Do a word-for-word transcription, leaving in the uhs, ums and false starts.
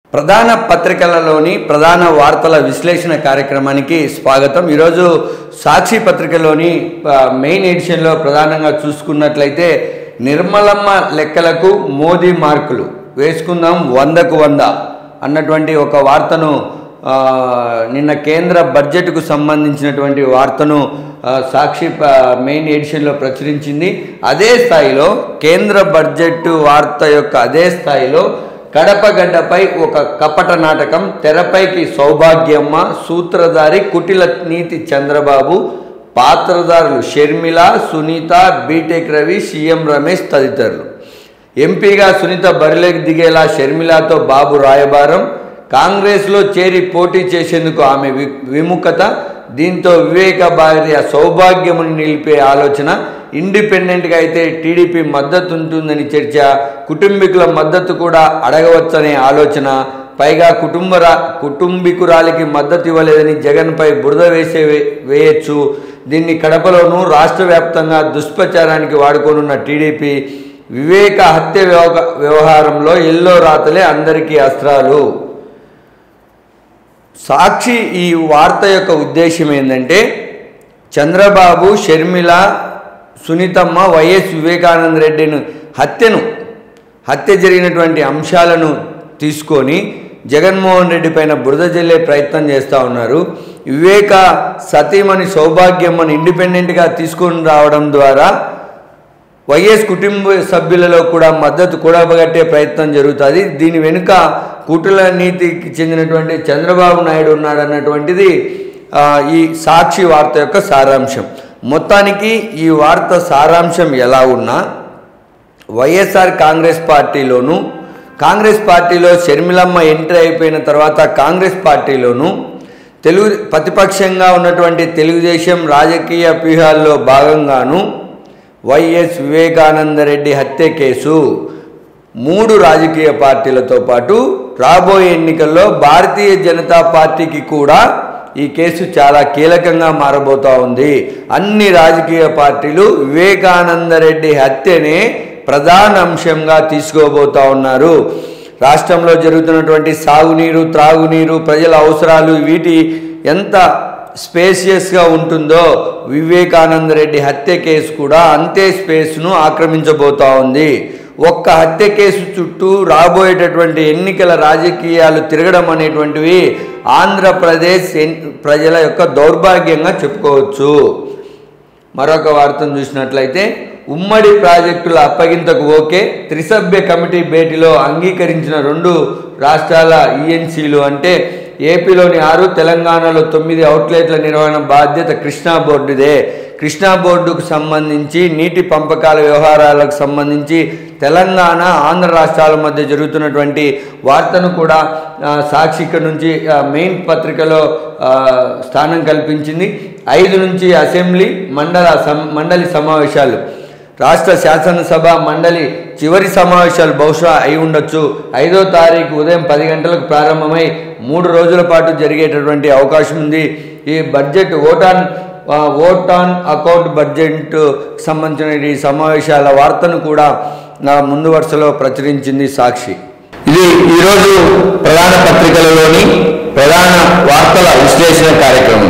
ప్రధాన పత్రికలలోని ప్రధాన వార్తల విశ్లేషణ కార్యక్రమానికి స్వాగతం। ఈరోజు సాక్షి పత్రికలోని మెయిన్ ఎడిషన్లో ప్రధానంగా చూసుకున్నట్లయితే నిర్మలమ్మ లెక్కలకు మోదీ మార్కులు వేసుకుందాం వందకు వంద అన్నటువంటి ఒక వార్తను నిన్న కేంద్ర బడ్జెట్కు సంబంధించినటువంటి వార్తను సాక్షి మెయిన్ ఎడిషన్లో ప్రచురించింది। అదే స్థాయిలో కేంద్ర బడ్జెట్ వార్త యొక్క అదే స్థాయిలో కడపగడ్డపై ఒక కపట నాటకం, తెరపైకి సౌభాగ్యమ్మ, సూత్రధారి కుటిల నీతి చంద్రబాబు, పాత్రధారులు షర్మిల, సునీత, బీటెక్ రవి, సీఎం రమేష్ తదితరులు। ఎంపీగా సునీత బరిలోకి దిగేలా షర్మిలతో బాబు రాయబారం, కాంగ్రెస్లో చేరి పోటీ చేసేందుకు ఆమె విముఖత, దీంతో వివేక భార్య సౌభాగ్యముని నిలిపే ఆలోచన, ఇండిపెండెంట్గా అయితే టీడీపీ మద్దతు ఉంటుందని చర్చ, కుటుంబీకుల మద్దతు కూడా అడగవచ్చనే ఆలోచన, పైగా కుటుంబరా కుటుంబీకురాలికి మద్దతు ఇవ్వలేదని జగన్పై బురద వేసే వేయచ్చు, దీన్ని కడపలోనూ రాష్ట్ర వ్యాప్తంగా దుష్ప్రచారానికి వాడుకోనున్న టీడీపీ, వివేక హత్య వ్యవహారంలో ఎల్లో రాతలే అందరికీ అస్త్రాలు। సాక్షి ఈ వార్త యొక్క ఉద్దేశం ఏంటంటే చంద్రబాబు, షర్మిల, సునీతమ్మ, వైఎస్ వివేకానంద రెడ్డిని హత్యను హత్య జరిగినటువంటి అంశాలను తీసుకొని జగన్మోహన్ రెడ్డి పైన బురద జల్లే ప్రయత్నం చేస్తూ ఉన్నారు। వివేక సతీమణి సౌభాగ్యమ్మను ఇండిపెండెంట్గా తీసుకొని రావడం ద్వారా వైఎస్ కుటుంబ సభ్యులలో కూడా మద్దతు కూడబగట్టే ప్రయత్నం జరుగుతుంది। దీని వెనుక కుటుల నీతికి చెందినటువంటి చంద్రబాబు నాయుడు ఉన్నాడన్నటువంటిది ఈ సాక్షి వార్త యొక్క సారాంశం। మొత్తానికి ఈ వార్త సారాంశం ఎలా ఉన్నా వైఎస్ఆర్ కాంగ్రెస్ పార్టీలోను, కాంగ్రెస్ పార్టీలో షర్మిలమ్మ ఎంట్రీ అయిపోయిన తర్వాత కాంగ్రెస్ పార్టీలోను తెలుగు ప్రతిపక్షంగా ఉన్నటువంటి తెలుగుదేశం రాజకీయ వ్యూహాల్లో భాగంగాను వైఎస్ వివేకానంద రెడ్డి హత్య కేసు మూడు రాజకీయ పార్టీలతో పాటు రాబోయే ఎన్నికల్లో భారతీయ జనతా పార్టీకి కూడా ఈ కేసు చాలా కీలకంగా మారబోతూ ఉంది। అన్ని రాజకీయ పార్టీలు వివేకానంద రెడ్డి హత్యనే ప్రధాన అంశంగా తీసుకోబోతూ ఉన్నారు। రాష్ట్రంలో జరుగుతున్నటువంటి సాగునీరు, త్రాగునీరు, ప్రజల అవసరాలు వీటి ఎంత స్పేసియస్గా ఉంటుందో వివేకానంద రెడ్డి హత్య కేసు కూడా అంతే స్పేస్ను ఆక్రమించబోతూ ఉంది। ఒక్క హత్య కేసు చుట్టూ రాబోయేటటువంటి ఎన్నికల రాజకీయాలు తిరగడం అనేటువంటివి ఆంధ్రప్రదేశ్ ప్రజల యొక్క దౌర్భాగ్యంగా చెప్పుకోవచ్చు। మరొక వార్తను చూసినట్లయితే ఉమ్మడి ప్రాజెక్టుల అప్పగింతకు ఓకే, త్రిసభ్య కమిటీ భేటీలో అంగీకరించిన రెండు రాష్ట్రాల ఈఎన్సీలు అంటే ఏపీలోని ఆరు, తెలంగాణలో తొమ్మిది అవుట్లెట్ల నిర్వహణ బాధ్యత కృష్ణా బోర్డుదే। కృష్ణా బోర్డుకు సంబంధించి నీటి పంపకాల వ్యవహారాలకు సంబంధించి తెలంగాణ, ఆంధ్ర రాష్ట్రాల మధ్య జరుగుతున్నటువంటి వార్తను కూడా సాక్షిక నుంచి మెయిన్ పత్రికలో స్థానం కల్పించింది। ఐదు నుంచి అసెంబ్లీ మండల మండలి సమావేశాలు, రాష్ట్ర శాసనసభ మండలి చివరి సమావేశాలు బహుశా అయి ఉండొచ్చు। ఐదో తారీఖు ఉదయం పది గంటలకు ప్రారంభమై మూడు రోజుల పాటు జరిగేటటువంటి అవకాశం ఉంది। ఈ budget vote on vote on account budget సంబంధించిన ఈ సమావేశాల వార్తను కూడా ముందు వరుసలో ప్రచురించింది సాక్షి। ఇది ఈరోజు ప్రధాన పత్రికలలోని ప్రధాన వార్తల విశ్లేషణ కార్యక్రమం।